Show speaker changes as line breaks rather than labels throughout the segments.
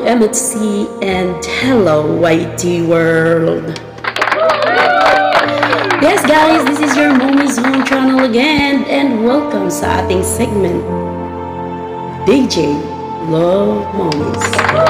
MHC, and hello YT world. Yes guys, this is your Mommy's Home channel again, and welcome sa ating segment, DJ Love Mommies.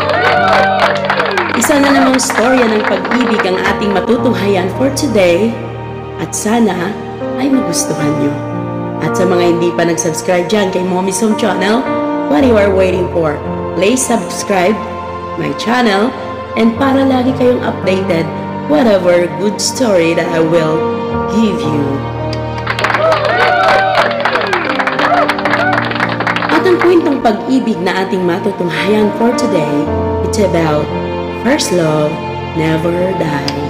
Isa na namang storya ng pag-ibig ang ating matutunghayan for today, at sana ay magustuhan nyo. At sa mga hindi pa nag-subscribe dyan kay Mommy's Home channel, what you are waiting for? Please subscribe my channel, and para lagi kayong updated whatever good story that I will give you. At ang kwentong pag-ibig na ating matutunghayan for today, it's about first love never die.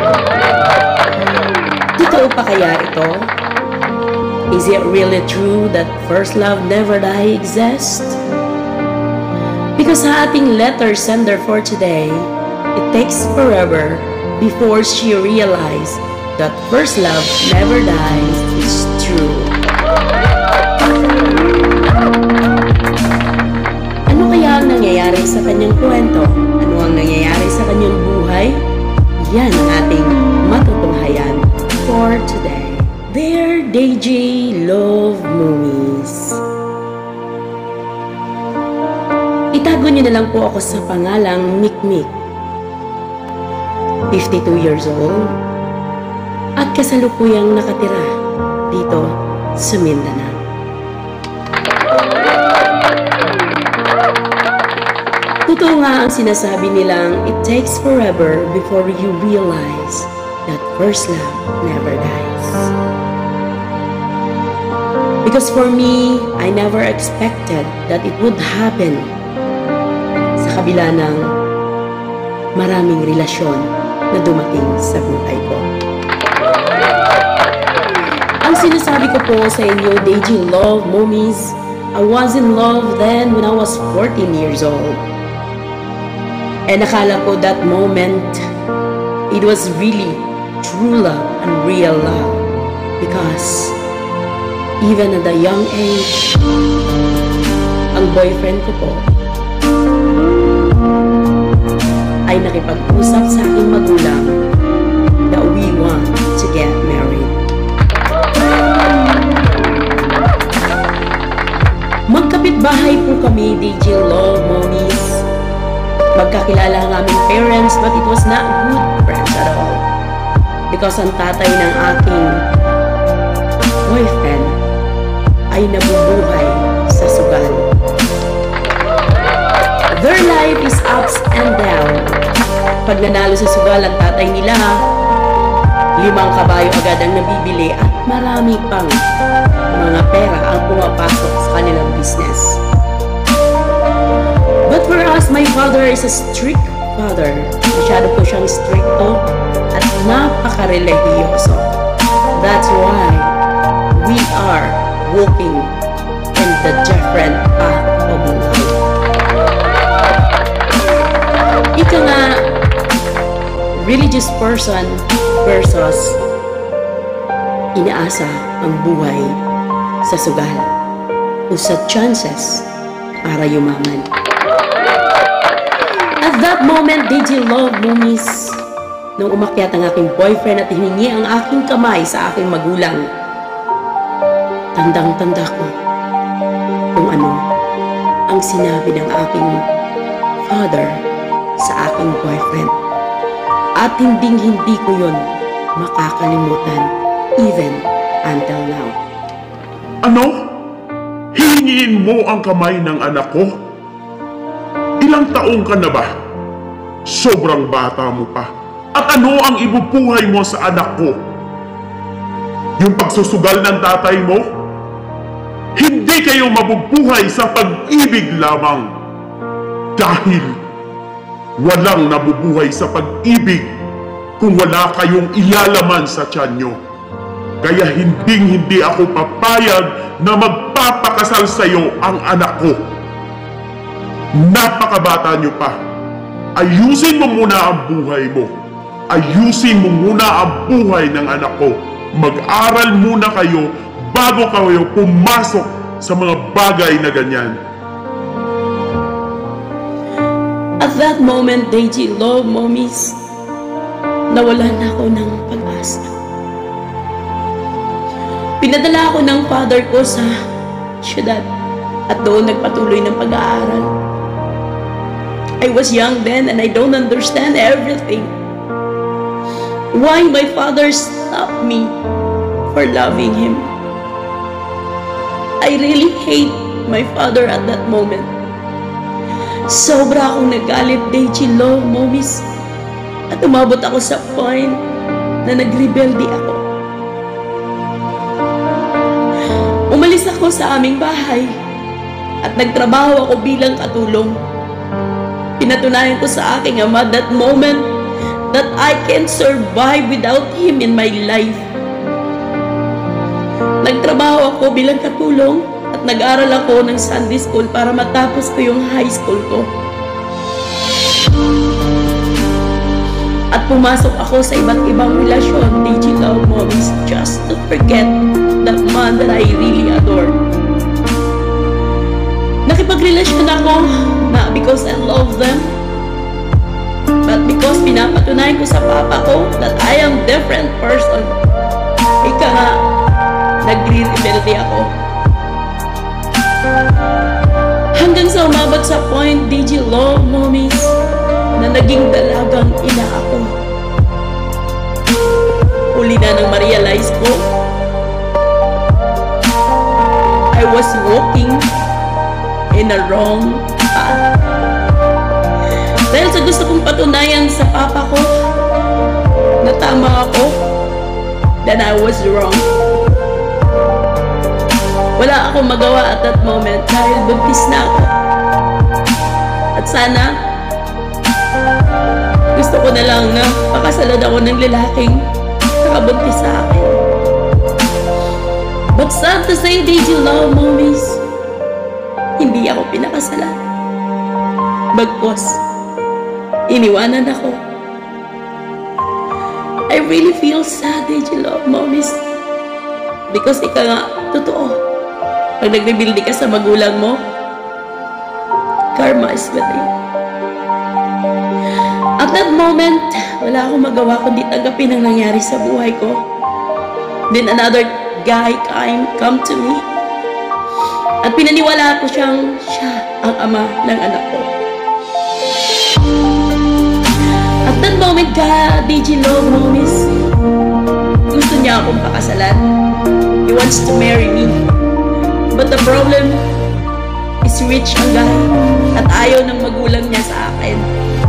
Totoo pa kaya ito? Is it really true that first love never die exists? Because sa ating letter sender for today, it takes forever before she realized that first love never dies is true. Ano kaya ang nangyayari sa kanyang kwento? Ano ang nangyayari sa kanyang buhay? Yan ang ating matutunghayan for today. Dear DJ Love Movies, itago niyo na lang po ako sa pangalang Mikmik. 52 years old at kasalukuyang nakatira dito sa Mindanao. Totoo nga ang sinasabi nilang it takes forever before you realize that first love never dies. Because for me, I never expected that it would happen sa kabila ng maraming relasyon na dumating sa buhay ko. Ang sinasabi ko po sa inyo, DJ Love Mommies, I was in love then when I was 14 years old. And akala ko that moment, it was really true love and real love. Because even at a young age, ang boyfriend ko po ay nakipag-usap sa aking magulang that we want to get married. Magkapit-bahay po kami, DJ Love Mommies. Magkakilala ang aming parents, but it was not good friends at all. Because ang tatay ng aking boyfriend ay nabubuhay sa sugal. Their life is ups and down. Pag nanalo sa sugal ang tatay nila, 5 kabayo agad ang nabibili at marami pang mga pera ang pumapasok sa kanilang business. But for us, my father is a strict father. Masyado po siyang stricto at napaka-religyoso. That's why we are walking in the different path of life. Ika nga, religious person versus inaasa ang buhay sa sugal o sa chances para yumaman. At that moment, DJ Love Movies, nung umakyat ang aking boyfriend at hiningi ang aking kamay sa aking magulang, tandang-tanda ko kung ano ang sinabi ng aking father sa aking boyfriend. At hindi ko yun makakalimutan even until now.
Ano? Hihingin mo ang kamay ng anak ko? Ilang taong ka na ba? Sobrang bata mo pa. At ano ang ibubuhay mo sa anak ko? Yung pagsusugal ng tatay mo? Hindi kayo mabubuhay sa pag-ibig lamang. Dahil walang nabubuhay sa pag-ibig kung wala kayong ilalaman sa tiyan nyo. Kaya hindi ako papayag na magpapakasal sa iyo ang anak ko. Napakabata nyo pa. Ayusin mo muna ang buhay mo. Ayusin mo muna ang buhay ng anak ko. Mag-aral muna kayo bago kayo pumasok sa mga bagay na ganyan.
At that moment, Deji Love Mommies, nawalan ako ng pag-asa. Pinadala ako ng father ko sa syudad at doon nagpatuloy ng pag-aaral. I was young then and I don't understand everything. Why my father stopped me for loving him. I really hate my father at that moment. Sobra akong nagalit, Deji Love Mommies, at umabot ako sa point na nagrebelde ako. Umalis ako sa aming bahay at nagtrabaho ako bilang katulong. Pinatunayan ko sa aking ama that moment that I can survive without him in my life. Nagtrabaho ako bilang katulong at nag-aral ako ng Sunday school para matapos ko yung high school ko. At pumasok ako sa iba't ibang relasyon, Deji Love Mommies, just to forget that man that I really adore. Nakipagrelasyon ako not because I love them, but because pinapatunayan ko sa papa ko that I am different person. Ika nga, nagre-rebelde ako. Hanggang sa umabot sa point, Deji Love Mommies, na naging dalagang ina ako. Huli na nang ma-realize ko, I was walking in a wrong path. Dahil sa gusto kong patunayan sa papa ko na tama ako, then I was wrong. Wala akong magawa at that moment dahil buntis na ako. At sana, gusto ko na lang na pakasalan ako ng lalaking nakabuntis sa akin. But sad to say, Deji Love Mommies, hindi ako pinakasalan. Bagkos, iniwanan ako. I really feel sad, Deji Love Mommies, because ika nga, totoo. Pag nagre-build ka sa magulang mo, karma is with you. At that moment, wala akong magawa kundi tanggapin ang nangyari sa buhay ko. Then another guy come to me. At pinaniwala ko siyang siya ang ama ng anak ko. At that moment, Deji Love Mommies, gusto niya akong pakasalan. He wants to marry me. But the problem is rich ang guy at ayaw ng magulang niya sa akin.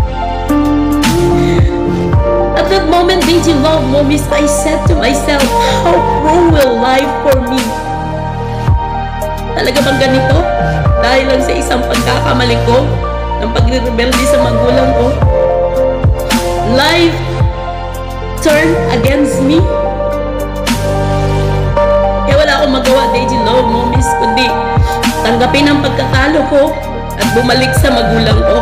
At that moment, Deji Love Mommies, I said to myself, how cruel life for me. Talaga bang ganito? Dahil lang sa isang pagkakamali ko ng pagre-rebelde sa magulang ko, life turned against me. Kaya wala akong magawa, Deji Love Mommies, kundi tanggapin ang pagkatalo ko at bumalik sa magulang ko.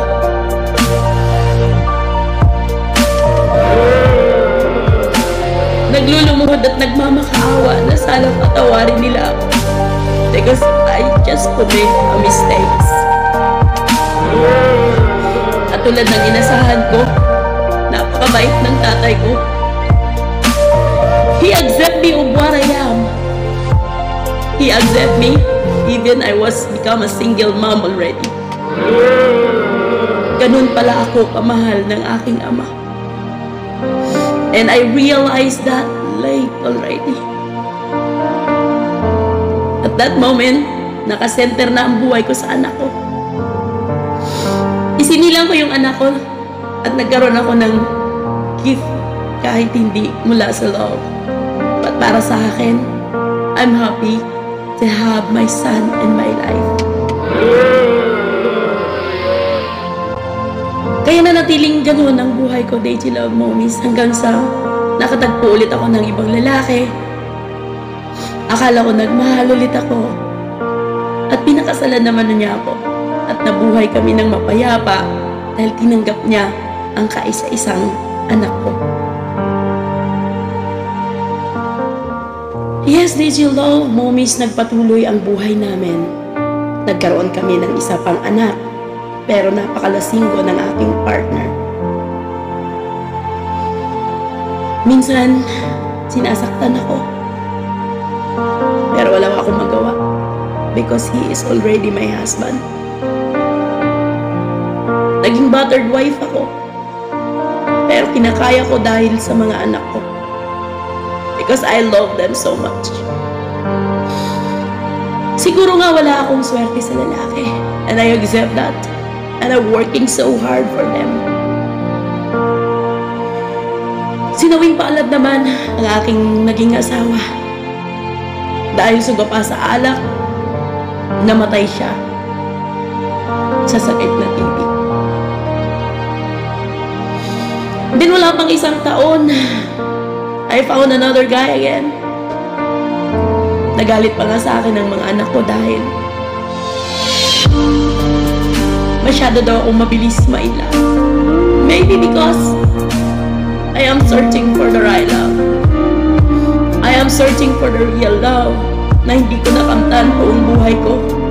Naglulumuhod at nagmamakaawa na sana patawarin nila ako because I just commit a mistakes. At tulad ng inasahan ko, napakabait ng tatay ko. He accept me of what I am. He accept me even I was become a single mom already. Ganun pala ako kamahal ng aking ama. And I realized that late already. At that moment, nakasenter na ang buhay ko sa anak ko. Isinilang ko yung anak ko at nagkaroon ako ng gift kahit hindi mula sa loob. But para sa akin, I'm happy to have my son in my life. Kaya nanatiling ganoon ang buhay ko, Deji Love Mommies, hanggang sa nakatagpo ulit ako ng ibang lalaki. Akala ko nagmahal ulit ako. At pinakasalan naman niya ako. At nabuhay kami ng mapayapa dahil tinanggap niya ang kaisa-isang anak ko. Yes, Deji Love Mommies, nagpatuloy ang buhay namin. Nagkaroon kami ng isa pang anak. pero napakalasinggo ng aking partner. Minsan, sinasaktan ako. Pero wala akong magawa because he is already my husband. Naging battered wife ako. Pero kinakaya ko dahil sa mga anak ko. Because I love them so much. Siguro nga wala akong swerte sa lalaki. And I accept that. And I'm working so hard for them. Sinawing paalad naman ang aking naging asawa. Dahil suga pa sa alak, namatay siya sa sakit na TB. Then wala pang isang taon, I found another guy again. Nagalit pa nga sa akin ng mga anak ko dahil masyado daw akong mabilis maila. Maybe because I am searching for the right love. I am searching for the real love na hindi ko nakamtan buong buhay ko.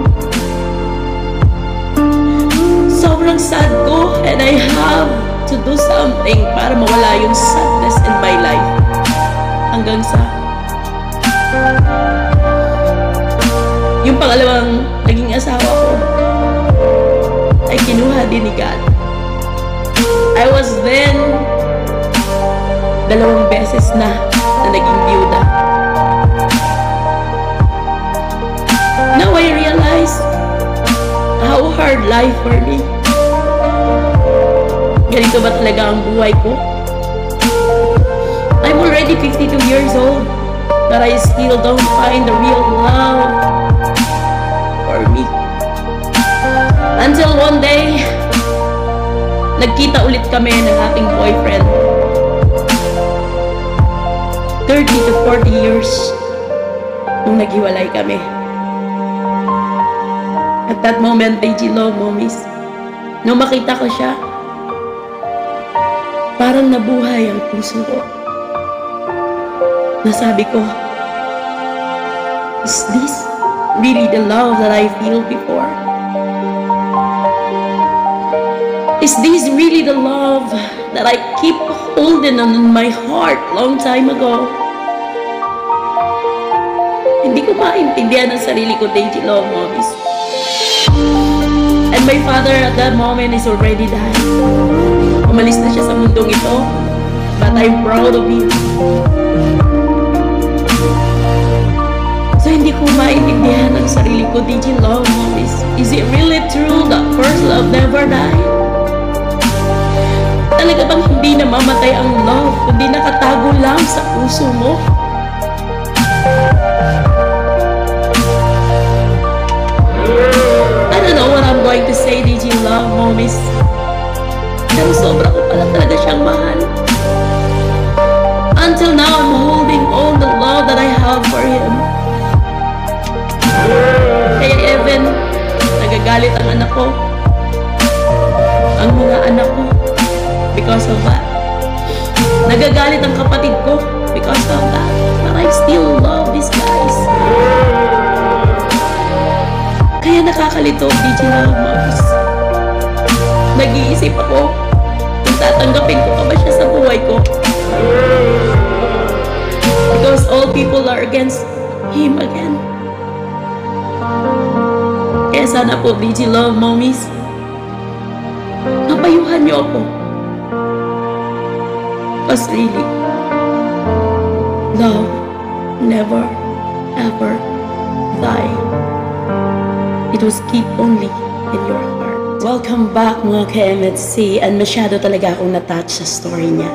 Sobrang sad ko and I have to do something para mawala yung sadness in my life. Hanggang sa yung pangalawang naging asawa ko ay kinuha din ni God. I was then 2 beses na naging byuda. Now I realize how hard life for me. Ganito ba talaga ang buhay ko? I'm already 52 years old, but I still don't find the real love for me. Until one day, nagkita ulit kami ng aking boyfriend. 30 to 40 years nung naghiwalay kami. At that moment, Deji Love Mommies, nung makita ko siya, parang nabuhay ang puso ko. Nasabi ko, is this really the love that I feel before? Is this really the love that I keep holding on in my heart long time ago? Hindi ko maintindihan ang sarili ko, Deji Love Mommies. And my father at that moment is already died. Umalis na siya sa mundong ito, but I'm proud of him. So hindi ko maintindihan ang sarili ko, Deji Love Mommies. Is it really true that first love never died? Talaga bang hindi namamatay ang love, kundi nakatago lang sa puso mo? I don't know what I'm going to say, Deji Love Mommies. Pero sobra ko pala talaga siyang mahal. Until now, I'm holding all the love that I have for him. Kaya even, nagagalit ang anak ko. Ang mga anak ko. Because of that. Nagagalit ang kapatid ko because of that. But I still love these guys. Kaya nakakalito, Deji Love Mommies. Nag-iisip ako kung tatanggapin ko pa ba siya sa buhay ko. Because all people are against him again. Kaya sana po, Deji Love Mommies, napayuhan niyo ako. Because really, love never ever die. It was keep only in your heart. Welcome back mga ka-MHC, and masyado talaga akong natouch sa story niya.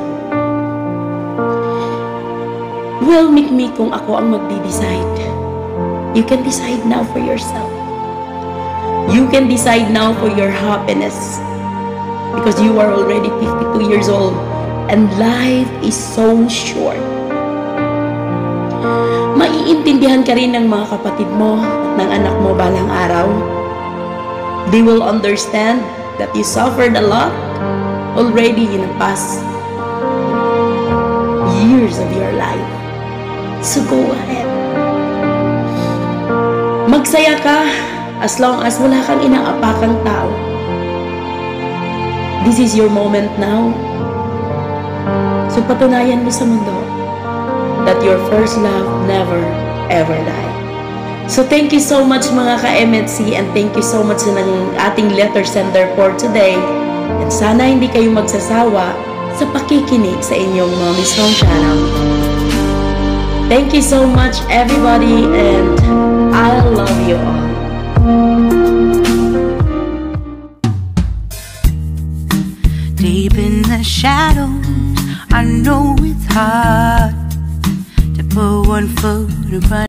Well, me kung ako ang magdi-decide. You can decide now for yourself. You can decide now for your happiness. Because you are already 52 years old. And life is so short. Maiintindihan ka rin ng mga kapatid mo at ng anak mo balang araw. They will understand that you suffered a lot already in the past years of your life. So go ahead. Magsaya ka as long as wala kang inaapakang tao. this is your moment now. So patunayan mo sa mundo that your first love never ever die. So thank you so much mga ka-MNC, and thank you so much ng ating letter sender for today. And sana hindi kayo magsasawa sa pakikinig sa inyong Mommy's Home Channel. Thank you so much everybody, and I love you all.
Deep in the shadows, I know it's hard to put one foot in front